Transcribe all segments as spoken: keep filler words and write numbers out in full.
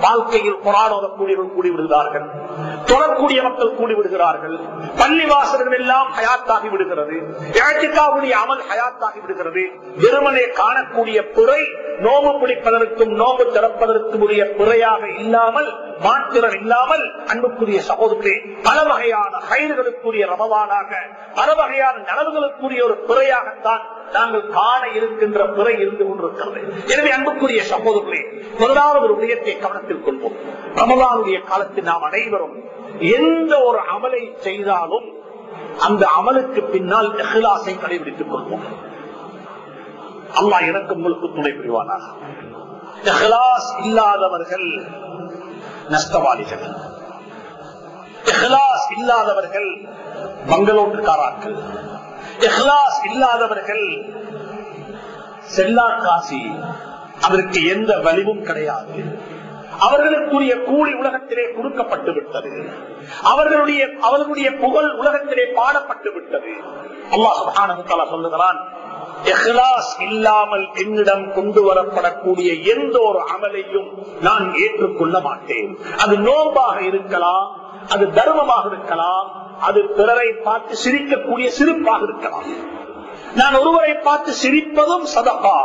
வாழ்க்கையில் குர்ஆன் ஓதக்கூடியவர்கள் கூடிவிடுகிறார்கள், தொழக்கூடிய மக்கள் கூடிவிடுகிறார்கள், பள்ளிவாசல்கள் எல்லாம் ஹயாத்தாகி விடுகிறது, இஅ்திகாஃபுடைய அமல் ஹயாத்தாகி விடுகிறது. வெறுமனே காணக்கூடிய பிறை நோம்பு பிடிப்பதற்கும் நோம்பு திறப்பதற்கும் உரிய பிறையாக இல்லாமல், மாத்திரம் இல்லாமல், அன்புக்குரிய சகோதரர்களே, பல வகையான ஹைர்களுக்குரிய ரமலானாக, பல வகையான நலவுகளுக்குரிய ஒரு பிறையாகத்தான் நாங்கள் காண இருக்கின்ற பிறை இருந்து கொண்டிருக்கிறது. எனவே அன்புக்குரிய சகோதரர்களே, முதலாவது ஒரு விடயத்தை கவனத்தில் கொள்வோம். ரமலானுடைய காலத்தில் நாம் அனைவரும் எந்த ஒரு அமலை செய்தாலும் அந்த அமலுக்கு பின்னால் இஹ்லாஸை கடைபிடித்துக் கொள்வோம். அல்லாஹ் எனக்கு உங்களுக்கு துணை புரிவானாக. இஹ்லாஸ் இல்லாதவர்கள் நஷ்டவாதிகள், இஹ்லாஸ் இல்லாதவர்கள் பங்களோட்டுக்காராக்கள், இஹ்லாஸ் இல்லாதவர்கள் செல்லா காசி, அதற்கு எந்த வலிவும் கிடையாது. அவர்களுக்குரிய கூலி உலகத்திலே கொடுக்கப்பட்டு விட்டது, அவர்களுடைய அவர்களுடைய புகழ் உலகத்திலே பாடப்பட்டு விட்டது. அல்லாஹ் சுப்ஹானஹு வ தஆலா சொல்லுகிறான், இஹ்லாஸ் இல்லாமல் என்னிடம் கொண்டு வரப்படக்கூடிய எந்த ஒரு அமலையும் நான் ஏற்றுக்கொள்ள மாட்டேன். அது நோம்பாக இருக்கலாம், அது தர்மமாக இருக்கலாம், அது பிறரை பார்த்து சிரிக்கக்கூடிய சிரிப்பாக இருக்கலாம். நான் ஒருவரை பார்த்து சிரிப்பதும் சதகா.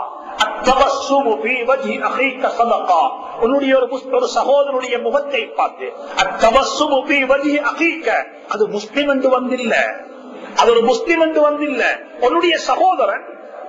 உன்னுடைய ஒரு சகோதரனுடைய முகத்தை பார்த்து அது முஸ்லிம் என்று வந்தில்ல, அது ஒரு முஸ்லிம் என்று வந்தில்ல, உன்னுடைய சகோதரன்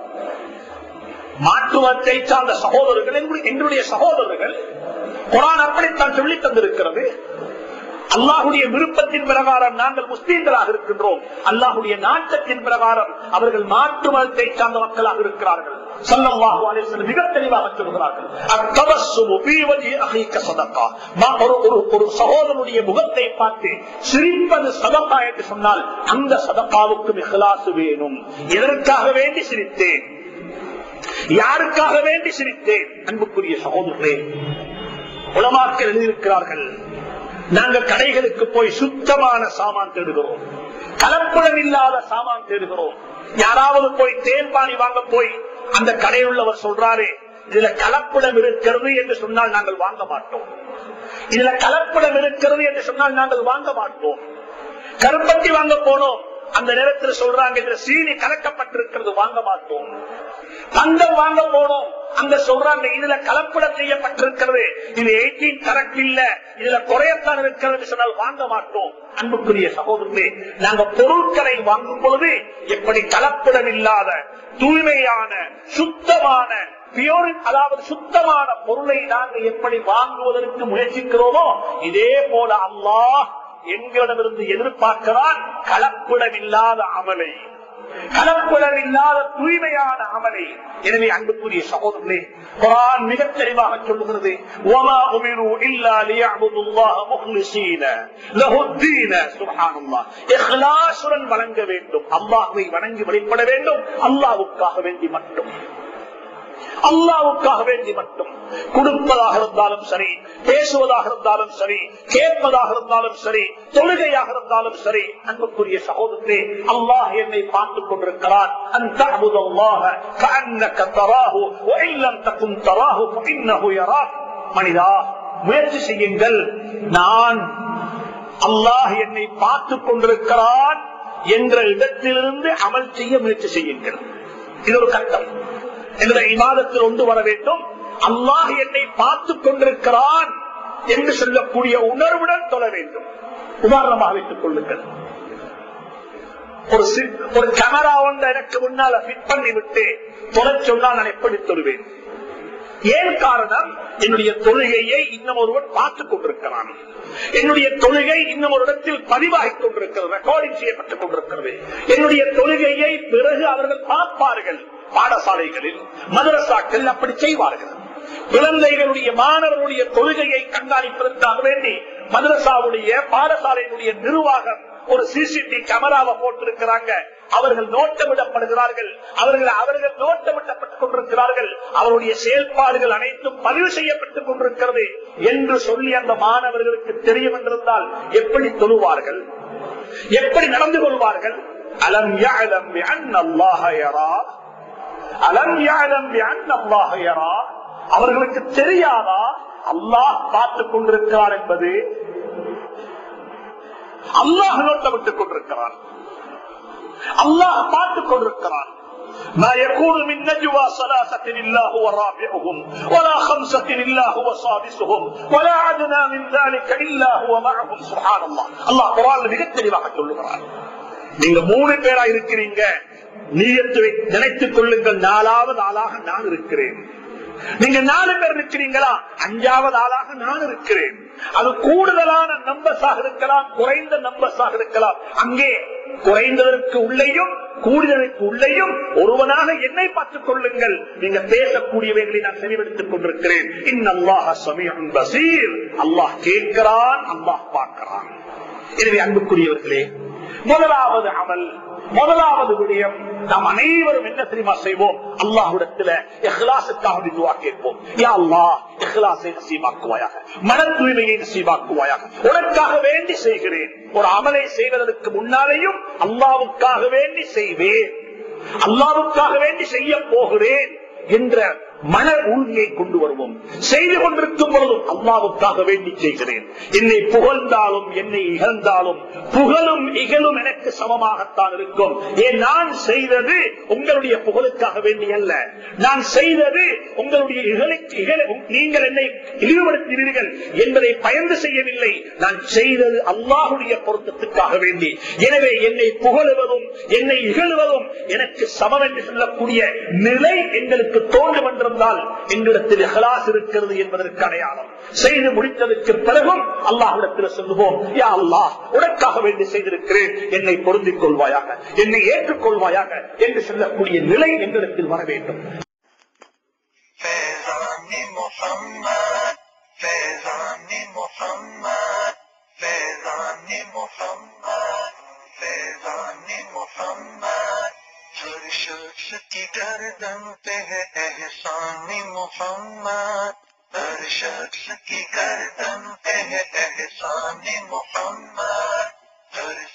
மாற்றுவத்தை சார்ந்த சகோதரர்கள் எங்களுடைய சகோதரர்கள். குர்ஆன் அப்படித்தான் சொல்லி தந்திருக்கிறது. அல்லாஹுடைய விருப்பத்தின் பிரகாரம் நாங்கள் முஸ்லீம்களாக இருக்கின்றோம், அல்லாஹுடைய நாட்டத்தின் பிரகாரம் அவர்கள் மாற்று மதத்தை சார்ந்த மக்களாக இருக்கிறார்கள். ஸல்லல்லாஹு அலைஹி வஸல்லம் மிக தெளிவாக சொல்கிறார்கள், அத்தபஸ்ஸுமு ஃபீ வஜ்ஹி அஹீக ஸதகா. ஒரு சகோதரனுடைய முகத்தை பார்த்து சிரிப்பது சதகா என்று சொன்னால் அந்த சதகாவுக்கு இஹ்லாஸ் வேணும். எதற்காக வேண்டி சிரித்தேன், யாருக்காக வேண்டி சிரித்தேன்? அன்புக்குரிய சகோதரர்களே, உலமாக்கள் எழுதியிருக்கிறார்கள், நாங்கள் கடைகளுக்கு போய் சுத்தமான சாமான் தேடுகிறோம், கலப்படம் இல்லாத சாமான் தேடுகிறோம். யாராவது போய் தேன்பானி வாங்க போய் அந்த கடையில் உள்ளவர் சொல்றாரு, இதுல கலப்படம் இருக்கிறது என்று சொன்னால் நாங்கள் வாங்க மாட்டோம், இதுல கலப்படம் இருக்கிறது என்று சொன்னால் நாங்கள் வாங்க மாட்டோம். கருப்பட்டி வாங்க போனோம், அந்த நேரத்தில் சொல்றாங்க இதுல சீனி கலக்கப்பட்டிருக்கிறது, வாங்க மாட்டோம். தங்கம் வாங்க போனோம், அங்க சொல்றாங்க இதுல கலப்படம் செய்யப்பட்டிருக்கிறது, இது எயிட்டீன் கரெக்ட் இல்ல, இதுல குறையத்தான் இருக்கிறது சொன்னால் வாங்க மாட்டோம். அன்புக்குரிய சகோதரர்களே, நாங்க பொருட்களை வாங்கும் பொழுது எப்படி கலப்படம் இல்லாத தூய்மையான சுத்தமான பியோர், அதாவது சுத்தமான பொருளை நாங்கள் எப்படி வாங்குவதற்கு முயற்சிக்கிறோமோ இதே போல அல்லாஹ் எங்களிடமிருந்து எதிர்பார்க்கிறான் கலப்படமில்லாத அமலை, கலப்படமில்லாத தூய்மையான அமலை. எனவே அன்புக்குரிய சகோதரர்களே, குர்ஆன் மிக தெளிவாக சொல்லுகிறது, வமா உமிரு இல்லா லியஅபுதுல்லாஹ முக்லிஸீன லஹுத்தீன. சுப்ஹானல்லாஹ், இஹ்லாஸுடன் வணங்க வேண்டும், அல்லாஹ்வை வணங்கி வழிபட வேண்டும், அல்லாஹ்வுக்காக வேண்டி மட்டும், அல்லாஹ்வுக்காக வேண்டி மட்டும். கொடுப்பதாக இருந்தாலும் சரி, பேசுவதாக இருந்தாலும் சரி, கேட்பதாக இருந்தாலும் சரி, தொழுகையாக இருந்தாலும் சரி. அன்புக்குரிய சகோதரர்களே, அல்லாஹ் என்னை பார்த்துக் கொண்டிருக்கிறார். மனிதா, முயற்சி செய்யுங்கள், நான் அல்லாஹ் என்னை பார்த்துக் கொண்டிருக்கிறான் என்ற இடத்திலிருந்து அமல் செய்ய முயற்சி செய்யுங்கள். இது ஒரு கட்டம். என்னுடைய இபாதத்தில் ஒன்று வர வேண்டும், அல்லாஹ் என்னை பார்த்துக் கொண்டிருக்கிறான் என்று சொல்லக்கூடிய உணர்வுடன் தொழ வேண்டும். உதாரணமாக வைத்துக் கொள்ளுங்கள், ஒரு ஒரு கேமரா ஒன்று எனக்கு முன்னால் ஃபிட் பண்ணி விட்டு தொழ சொன்னால் நான் எப்படி தொழுவேன்? ஏன் காரணம்? என்னுடைய தொழுகையை இன்னும் ஒருவர் பார்த்துக் கொண்டிருக்கிறான், என்னுடைய தொழுகை இன்னும் ஒரு இடத்தில் பதிவாகிக் கொண்டிருக்கிறது, ரெக்கார்டிங் செய்யப்பட்டுக் கொண்டிருக்கிறது. என்னுடைய தொழுகையை பிறகு அவர்கள் பார்ப்பார்கள். பாடசாலைகளில், மதரசாக்கள் அப்படி செய்வார்கள். குழந்தைகளுடைய மாணவர்களுடைய தொழுகையை கண்காணிப்பதற்காக வேண்டி மதரசாவுடைய பாடசாலையினுடைய நிர்வாகம் ஒரு சிசிடிவி கேமராவை போட்டிருக்கிறாங்க. அவர்கள் நோட்டமிடப்படுகிறார்கள், அவர்கள் அவர்கள் நோட்டமிடப்பட்டுக் கொண்டிருக்கிறார்கள், அவருடைய செயல்பாடுகள் அனைத்தும் பதிவு செய்யப்பட்டுக் கொண்டிருக்கிறது என்று சொல்லி அந்த மாணவர்களுக்கு தெரியும் என்றிருந்தால் எப்படி தொழுவார்கள், எப்படி நடந்து கொள்வார்கள்? அலம் யஅலம் பிஅன்ன அல்லாஹ யரா, அலம் யஅலம் பிஅன்ன அல்லாஹ யரா. அவர்களுக்கு தெரியாதா அல்லாஹ் பார்த்துக் கொண்டிருக்கிறார் என்பது அல்லாஹ் நோட்டமிட்டுக் கொண்டிருக்கிறான், அல்லாஹ் பார்த்துக் கொண்டிருக்கிறான். ما يكون من نجوى ثلاثة إلا هو رابعهم ولا خمسة إلا هو سادسهم ولا أدنى من ذلك إلا هو معهم. سبحان الله. الله குர்ஆன்ல மிக தெளிவாக சொல்லுகிறார், நீங்க மூணு பேரா இருக்கிறீங்க, நீயத்தை நினைத்துக் கொள்ளுங்கள், நாலாவது ஆளாக நான் இருக்கிறேன். நீங்க நாலு பேர் இருக்கிறீங்களா, அஞ்சாவது ஆளாக நான் இருக்கிறேன். அது கூடுதலான நம்பர்ஸாக இருக்கலாம், குறைந்த நம்பர்ஸாக இருக்கலாம். அங்கே குறைந்ததற்கு உள்ளேயும் கூடுதலுக்கு உள்ளேயும் ஒருவனாக என்னை பார்த்துக் கொள்ளுங்கள். நீங்க பேசக்கூடியவைகளை நான் செவிமடுத்துக் கொண்டிருக்கிறேன். இன்னல்லாஹ ஸமீஉன் பஸீர். அல்லாஹ் கேட்கிறான், அல்லாஹ் பார்க்கிறான். எனவே அன்புக்குரியவர்களே, முதலாவது அமல், முதலாவது விடயம், நாம் அனைவரும் என்ன தெரியுமா செய்வோம்? அல்லாஹ்விடத்துல இஹ்லாஸுக்காக துஆ கேட்போம். யா அல்லாஹ், இஹ்லாஸை நசீபாக்குவாயாக, மன தூய்மையை நசீபாக்குவாயாக. உனக்காக வேண்டி செய்கிறேன். ஒரு அமலை செய்வதற்கு முன்னாலேயும் அல்லாஹ்வுக்காக வேண்டி செய்வேன், அல்லாஹ்வுக்காக வேண்டி செய்ய போகிறேன் என்ற மன உறுதியை கொண்டு வருவோம். செய்து கொண்டிருக்கும் பொழுதும் அல்லாஹ்வுக்காக வேண்டி செய்கிறேன். என்னை புகழ்ந்தாலும் என்னை இகழ்ந்தாலும் புகழும் இகழும் எனக்கு சமமாகத்தான் இருக்கும். ஏன் நான் செய்தது உங்களுடைய புகழுக்காக வேண்டி அல்ல, நான் செய்தது உங்களுடைய இகழுக்கு இகழ நீங்கள் என்னை இழிவுபடுத்தினீர்கள் என்பதை பயந்து செய்யவில்லை. நான் செய்தது அல்லாஹ்வுடைய பொருத்தத்துக்காக வேண்டி. எனவே என்னை புகழுவதும் என்னை இகழுவதும் எனக்கு சமம் என்று சொல்லக்கூடிய நிலை எங்களுக்கு தோன்றும் என்றால் எங்களிடத்தில் இஹ்லாஸ் இருக்கிறது என்பதற்கு அடையாளம். செய்து முடித்ததற்கு பிறகும் அல்லாஹ்விடத்தில் சொல்லுவோம், யா அல்லாஹ், உனக்காக வேண்டி செய்திருக்கிறேன், என்னை பொருந்திக் கொள்வாயாக, என்னை ஏற்றுக்கொள்வாயாக என்று சொல்லக்கூடிய நிலை எங்களிடத்தில் வர வேண்டும். हर शख्स की गर्दन पे है एहसान मोहम्मद, हर शख्स की गर्दन पे है एहसान मोहम्मद, हर